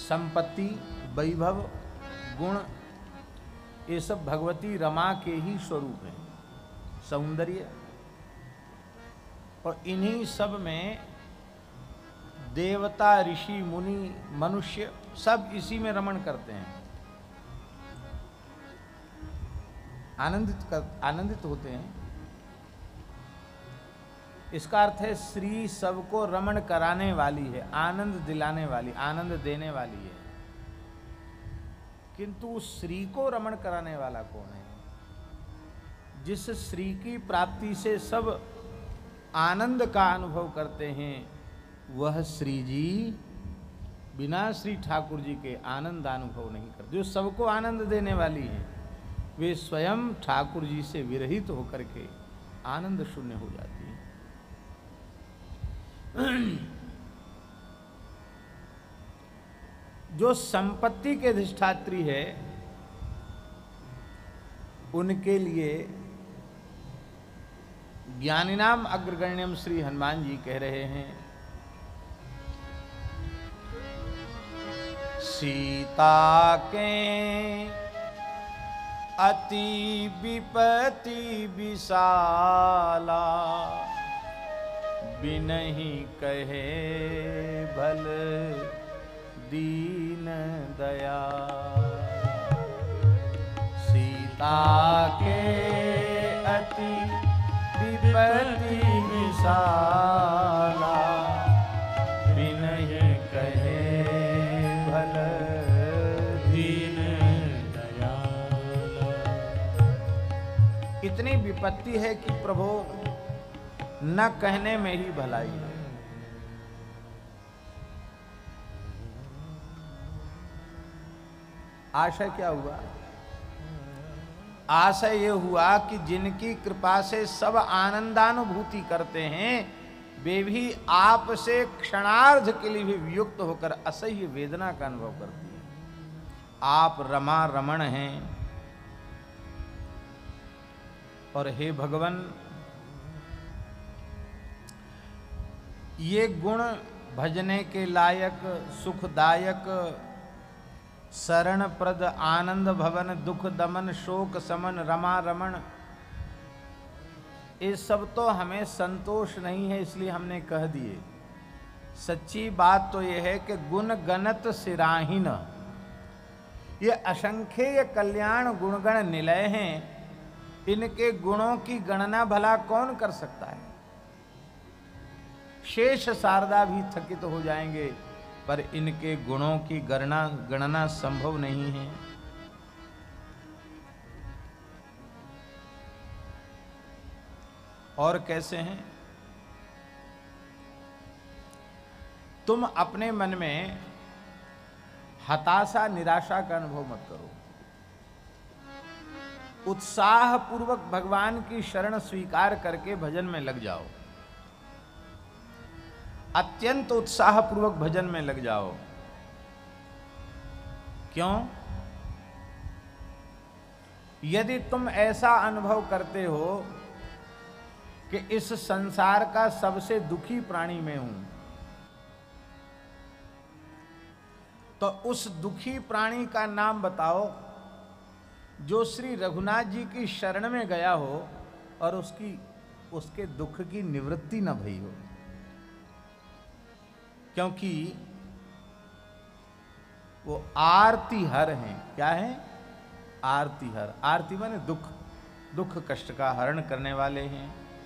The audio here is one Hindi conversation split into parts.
संपत्ति, वैभव, गुण, ये सब भगवती रमा के ही स्वरूप हैं। सौंदर्य, और इन्हीं सब में देवता, ऋषि, मुनि, मनुष्य सब इसी में रमण करते हैं, आनंदित होते हैं। इसका अर्थ है श्री सबको रमण कराने वाली है, आनंद दिलाने वाली, आनंद देने वाली है। किंतु उस श्री को रमण कराने वाला कौन है? जिस श्री की प्राप्ति से सब आनंद का अनुभव करते हैं, वह श्री जी बिना श्री ठाकुर जी के आनंद अनुभव नहीं करते। जो सबको आनंद देने वाली है, वे स्वयं ठाकुर जी से विरहित होकर के आनंद शून्य हो जाती है। जो संपत्ति के अधिष्ठात्री है, उनके लिए ज्ञानिनाम अग्रगण्यम श्री हनुमान जी कह रहे हैं, सीता के अति विपत्ति विशाला, बिनहि कहे भल दीन दया। सीता के अति विपत्ति विशाला, बिनहि कहे भल दीन दया। इतनी विपत्ति है कि प्रभु न कहने में ही भलाई है। आशय क्या हुआ? आशय ये हुआ कि जिनकी कृपा से सब आनंदानुभूति करते हैं, वे भी आपसे क्षणार्ध के लिए भी वियुक्त होकर असह्य वेदना का अनुभव करती हैं। आप रमा रमण हैं, और हे भगवान, ये गुण भजने के लायक, सुखदायक, शरण प्रद, आनंद भवन, दुख दमन, शोक समन, रमा रमण, ये सब तो हमें संतोष नहीं है, इसलिए हमने कह दिए। सच्ची बात तो ये है कि गुण गणत सिराहीन, ये असंख्य कल्याण गुणगण निलय हैं, इनके गुणों की गणना भला कौन कर सकता है? शेष शारदा भी थकित हो जाएंगे, पर इनके गुणों की गणना संभव नहीं है। और कैसे हैं? तुम अपने मन में हताशा, निराशा का अनुभव मत करो। उत्साह पूर्वक भगवान की शरण स्वीकार करके भजन में लग जाओ। अत्यंत उत्साह पूर्वक भजन में लग जाओ। क्यों? यदि तुम ऐसा अनुभव करते हो कि इस संसार का सबसे दुखी प्राणी मैं हूं, तो उस दुखी प्राणी का नाम बताओ जो श्री रघुनाथ जी की शरण में गया हो और उसके दुख की निवृत्ति न भई हो। क्योंकि वो आरती हर हैं। क्या है? आरती हर। आरती माने दुख कष्ट का हरण करने वाले हैं।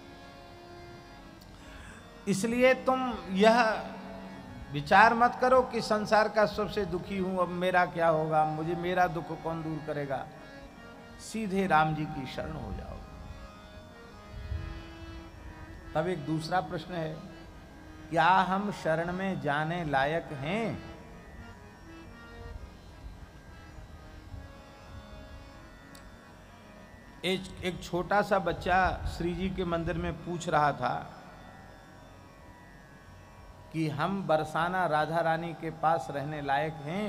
इसलिए तुम यह विचार मत करो कि संसार का सबसे दुखी हूं, अब मेरा क्या होगा, मेरा दुख कौन दूर करेगा। सीधे राम जी की शरण हो जाओ। तब एक दूसरा प्रश्न है, क्या हम शरण में जाने लायक हैं? एक छोटा सा बच्चा श्री जी के मंदिर में पूछ रहा था कि हम बरसाना राधा रानी के पास रहने लायक हैं।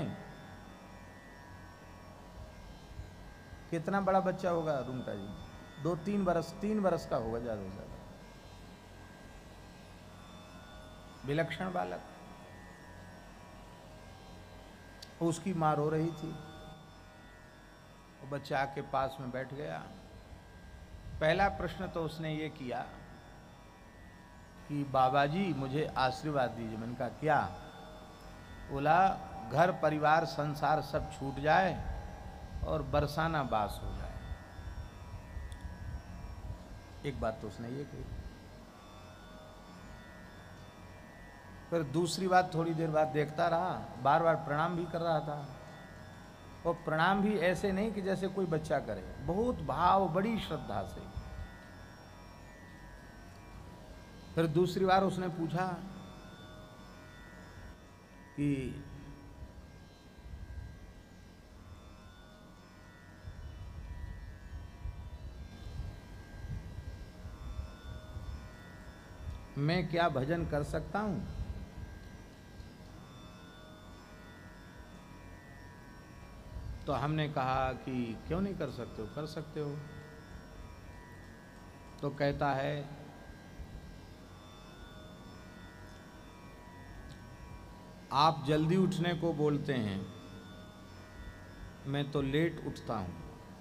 कितना बड़ा बच्चा होगा रूमटा जी? 3 बरस का होगा ज्यादा से ज्यादा। विलक्षण बालक। उसकी माँ रो रही थी, वो बच्चा आके पास में बैठ गया। पहला प्रश्न तो उसने ये किया कि बाबा जी मुझे आशीर्वाद दीजिए। मैंने कहा क्या? बोला घर परिवार संसार सब छूट जाए और बरसाना बास हो जाए। एक बात तो उसने ये कही। फिर दूसरी बात थोड़ी देर बाद देखता रहा, बार बार प्रणाम भी कर रहा था। और प्रणाम भी ऐसे नहीं कि जैसे कोई बच्चा करे, बहुत भाव, बड़ी श्रद्धा से। फिर दूसरी बार उसने पूछा कि मैं क्या भजन कर सकता हूं? तो हमने कहा कि क्यों नहीं कर सकते हो? कर सकते हो। तो कहता है आप जल्दी उठने को बोलते हैं, मैं तो लेट उठता हूं।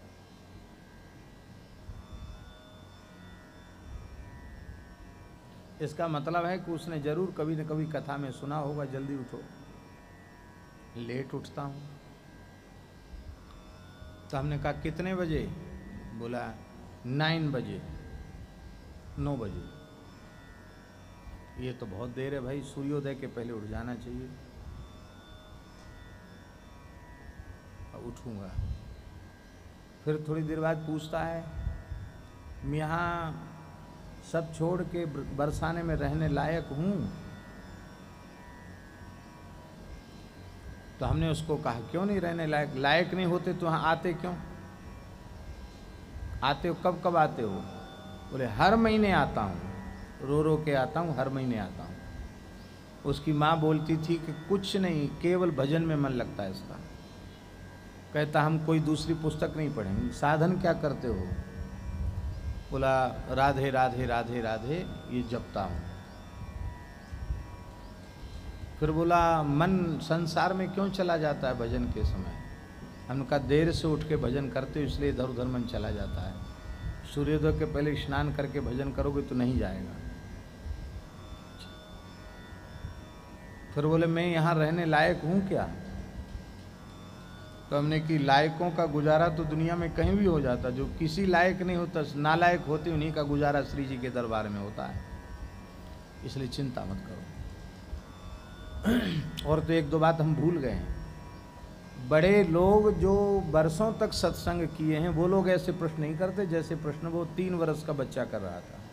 इसका मतलब है कि उसने जरूर कभी न कभी कथा में सुना होगा जल्दी उठो, लेट उठता हूं। तो हमने कहा कितने बजे? बोला 9 बजे, 9 बजे। ये तो बहुत देर है भाई, सूर्योदय के पहले उठ जाना चाहिए। अब उठूंगा। फिर थोड़ी देर बाद पूछता है मैं यहाँ सब छोड़ के बरसाने में रहने लायक हूँ? तो हमने उसको कहा क्यों नहीं रहने लायक? लायक नहीं होते तो यहाँ आते क्यों? आते हो कब कब आते हो? बोले हर महीने आता हूँ, रो रो के आता हूँ, हर महीने आता हूँ। उसकी माँ बोलती थी कि कुछ नहीं, केवल भजन में मन लगता है इसका। कहता हम कोई दूसरी पुस्तक नहीं पढ़ेंगे। साधन क्या करते हो? बोला राधे राधे राधे राधे ये जपता हूँ। फिर बोला मन संसार में क्यों चला जाता है भजन के समय? हमने कहा देर से उठ के भजन करते हो इसलिए इधर उधर मन चला जाता है। सूर्योदय के पहले स्नान करके भजन करोगे तो नहीं जाएगा। फिर बोले मैं यहाँ रहने लायक हूँ क्या? तो हमने कि लायकों का गुजारा तो दुनिया में कहीं भी हो जाता, जो किसी लायक नहीं होता, नालायक होते उन्हीं का गुजारा श्री जी के दरबार में होता है। इसलिए चिंता मत करो। और तो एक दो बात हम भूल गए हैं। बड़े लोग जो बरसों तक सत्संग किए हैं वो लोग ऐसे प्रश्न नहीं करते जैसे प्रश्न वो 3 वर्ष का बच्चा कर रहा था।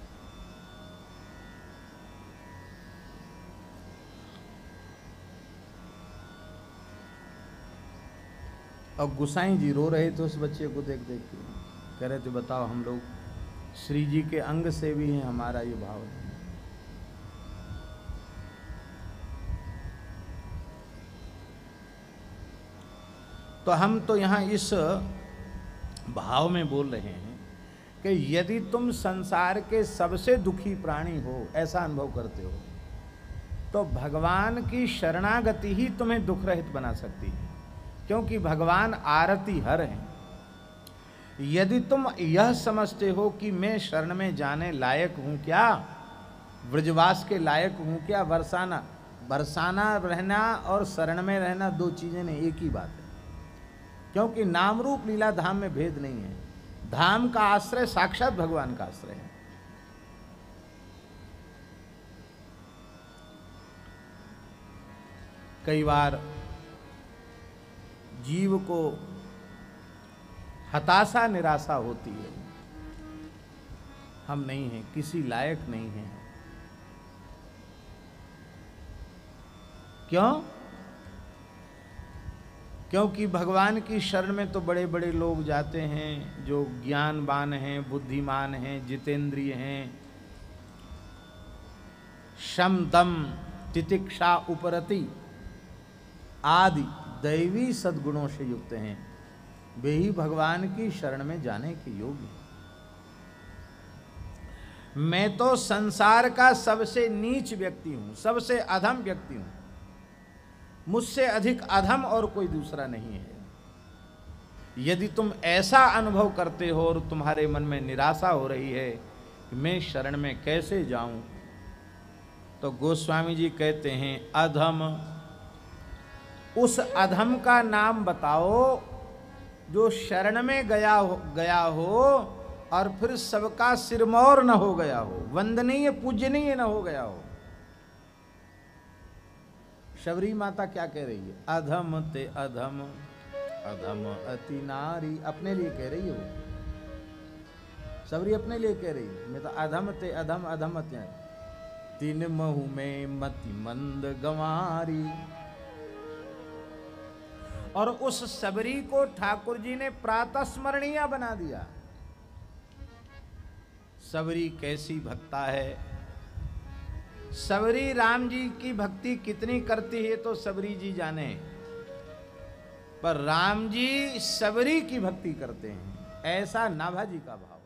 और गुसाई जी रो रहे थे उस बच्चे को देख देख के, कह रहे थे बताओ हम लोग श्री जी के अंग से भी हैं, हमारा ये भाव है। तो हम तो यहाँ इस भाव में बोल रहे हैं कि यदि तुम संसार के सबसे दुखी प्राणी हो, ऐसा अनुभव करते हो, तो भगवान की शरणागति ही तुम्हें दुख रहित बना सकती है, क्योंकि भगवान आरती हर हैं। यदि तुम यह समझते हो कि मैं शरण में जाने लायक हूं क्या, ब्रजवास के लायक हूं क्या, बरसाना रहना और शरण में रहना दो चीजें नहीं, एक ही बात है। क्योंकि नाम रूप लीला धाम में भेद नहीं है। धाम का आश्रय साक्षात भगवान का आश्रय है। कई बार जीव को हताशा निराशा होती है, हम नहीं हैं, किसी लायक नहीं हैं। क्यों? क्योंकि भगवान की शरण में तो बड़े बड़े लोग जाते हैं जो ज्ञानवान हैं, बुद्धिमान हैं, जितेंद्रिय हैं, शम दम तितिक्षा उपरति आदि दैवी सद्गुणों से युक्त हैं। वे ही भगवान की शरण में जाने के योग्य हैं। मैं तो संसार का सबसे नीच व्यक्ति हूं, सबसे अधम व्यक्ति हूं, मुझसे अधिक अधम और कोई दूसरा नहीं है। यदि तुम ऐसा अनुभव करते हो और तुम्हारे मन में निराशा हो रही है कि मैं शरण में कैसे जाऊं, तो गोस्वामी जी कहते हैं अधम, उस अधम का नाम बताओ जो शरण में गया हो और फिर सबका सिरमौर न हो गया हो, वंदनीय पूजनीय न हो गया हो। शबरी माता क्या कह रही है? अधम ते अधम, अधम अति नारी, अपने लिए कह रही है वो। शबरी अपने लिए कह रही है, मैं तो अधम ते अधम, अधम अति नारी, तीन महु में मति मंद गंवारी। और उस शबरी को ठाकुर जी ने प्रातः स्मरणीय बना दिया। शबरी कैसी भक्ता है, शबरी राम जी की भक्ति कितनी करती है तो शबरी जी जाने, पर राम जी शबरी की भक्ति करते हैं, ऐसा नाभाजी का भाव।